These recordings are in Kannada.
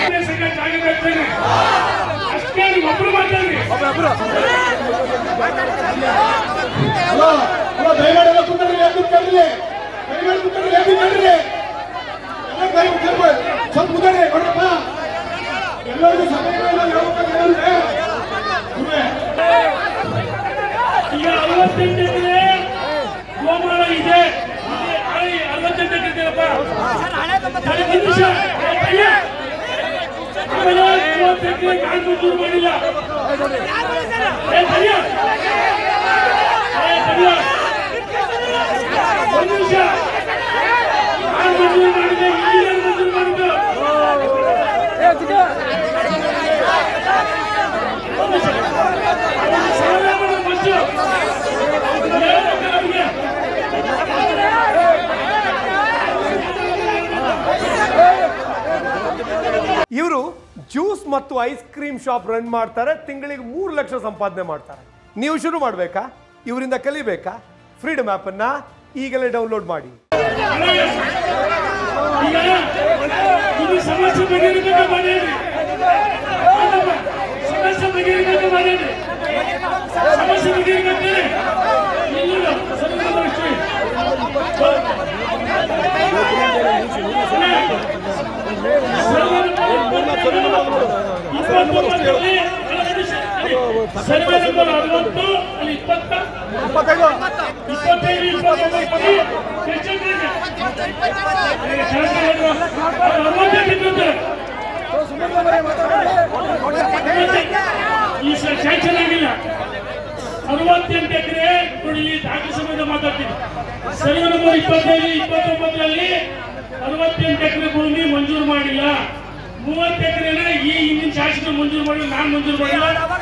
ಇವರು ಜ್ಯೂಸ್ ಮತ್ತು ಐಸ್ ಕ್ರೀಮ್ ಶಾಪ್ ರನ್ ಮಾಡ್ತಾರೆ, ತಿಂಗಳಿಗೆ 3 ಲಕ್ಷ ಸಂಪಾದನೆ ಮಾಡ್ತಾರೆ. ನೀವು ಶುರು ಮಾಡಬೇಕಾ? ಇವರಿಂದ ಕಲಿಬೇಕಾ? ಫ್ರೀಡಮ್ ಆಪ್ ಅನ್ನ ಈಗಲೇ ಡೌನ್ಲೋಡ್ ಮಾಡಿ. ಈ ಸ್ಯಾಂಕ್ಷನ್ ಆಗಿಲ್ಲ. 68 ಎಕರೆ ನೋಡಿ, ದಾಖಲೆ ಸಮೇತ ಮಾತಾಡ್ತೀನಿ. ಸರ್ವೆ ನಂಬರ್ 25, 29ರಲ್ಲಿ 68 ಎಕರೆ ಭೂಮಿ ಮಂಜೂರು ಮಾಡಿಲ್ಲ. 30 ಎಕರೆನ ಈ ಹಿಂದಿನ ಶಾಸಕರು ಮಂಜೂರು ಮಾಡಿಲ್ಲ, ನಾನು ಮಂಜೂರು ಮಾಡಿಲ್ಲ.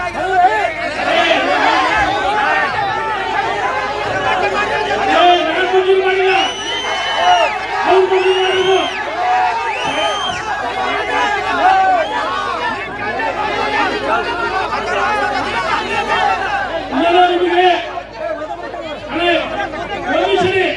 ನಾನು ಮಂಜೂರು ಮಾಡಿಲ್ಲ, ಅವ್ರು ಮಂಜೂರು ಮಾಡಿದ್ರು. ನಿಮಗೆ ಮನುಷ್ಯರೇ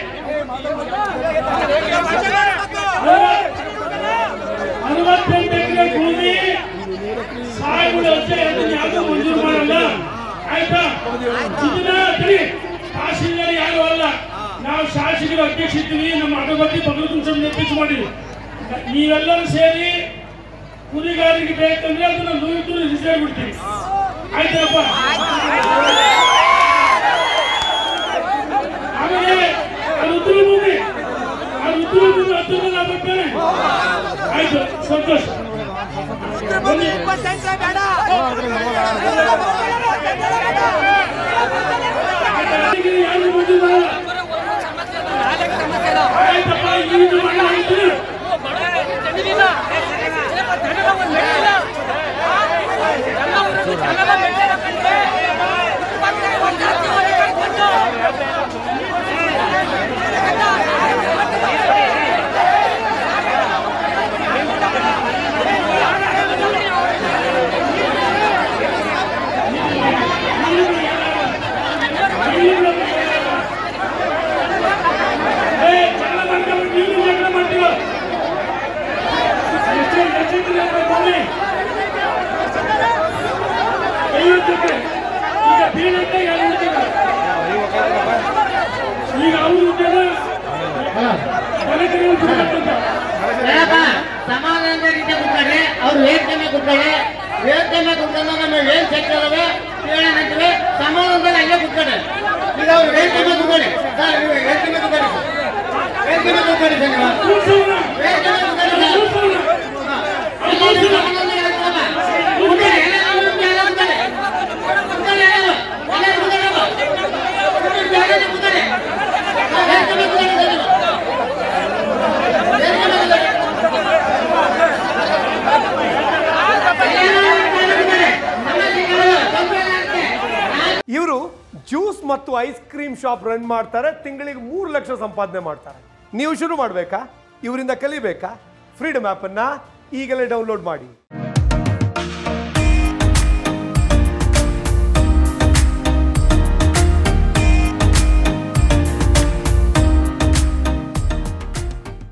68 ಎಕರೆ ಭೂಮಿ ಸಾಗುಗಳು ಯಾವುದು ಮಂಜೂರು ಮಾಡಲ್ಲ, ಆಯ್ತಾ? ಇದನ್ನ ತಹಶೀಲ್ದಾರ್ ಯಾರು ಅಲ್ಲ, ನಾವು ಶಾಸಕರ ಅಧ್ಯಕ್ಷ ಇದ್ದೀವಿ. ನಮ್ಮ ಅಗರಬತ್ತಿ ಭಗವಂತ ನಿರ್ದೇಶ ಮಾಡಿದ್ವಿ. ನೀವೆಲ್ಲರೂ ಸೇರಿ ಕುರಿಗಾರಿಗೆ ಬೇಕಂದ್ರೆ ಅದನ್ನ ನುಯ್ದು ರಿಸರ್ವ್ ಬಿಡ್ತೀವಿ, ಆಯ್ತಪ್ಪ? ಆಮೇಲೆ ಅದು ಉತ್ತರ ಭೂಮಿ, ಹತ್ತಿರ ಬರ್ತೇನೆ, ಆಯ್ತು, ಸಂತೋಷ. ಯಾರು ಮಂಜೂರು ಮಾಡಲ್ಲ, ಆಯ್ತಪ್ಪ? ಇದು ಮಾಡಿ ಈಗ ಅವರು ಸಮಾಧಾನದ ರೀತಿ ಕೂತ್ಕೊಂಡ್ರೆ ಅವ್ರು ವೇದಿಕೆ ಕೂತ್ಕೊಂಡ್ರೆ ವೇದಿಕೆ ಕೂತ್ಕೊಂಡು ನಮ್ಮ ಏನ್ ಸೆಕ್ಟರ್ ಕೇಳಂತೀವಿ, ಸಮಾಧಾನದಲ್ಲಿ ಅಲ್ಲೇ ಕೂತ್ಕೊಂಡ್ರೆ. ಈಗ ಅವ್ರು ವೇದಿಕೆ ಕೂತ್ಕೊಳ್ಳಿ ಸರ್, ನೀವು ವೇದಿಕೆ ಕೂತ್ಕೊಳ್ಳಿ, ವೇದಿಕೆ ಕೂತ್ಕೊಳ್ಳಿ ಸರ್, ನೀವು ವೇದಿಕೆ ಕೂತ್ಕೊಳ್ಳಿ ಇವರು ಜ್ಯೂಸ್ ಮತ್ತು ಐಸ್ ಕ್ರೀಮ್ ಶಾಪ್ ರನ್ ಮಾಡ್ತಾರೆ, ತಿಂಗಳಿಗೆ 3 ಲಕ್ಷ ಸಂಪಾದನೆ ಮಾಡ್ತಾರೆ. ನೀವು ಶುರು ಮಾಡಬೇಕಾ? ಇವರಿಂದ ಕಲಿಬೇಕಾ? ಫ್ರೀಡಮ್ ಆಪ್ ಅನ್ನ ಈಗಲೇ ಡೌನ್ಲೋಡ್ ಮಾಡಿ.